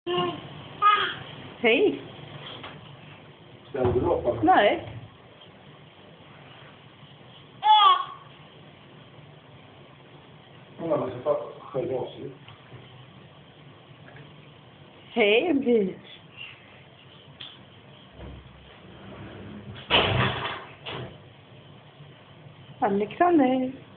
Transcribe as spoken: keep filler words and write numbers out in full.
Hej. Ställde du upp eller? Nej. Hon hade sett själv av sig. Hej, Bli. Alexander.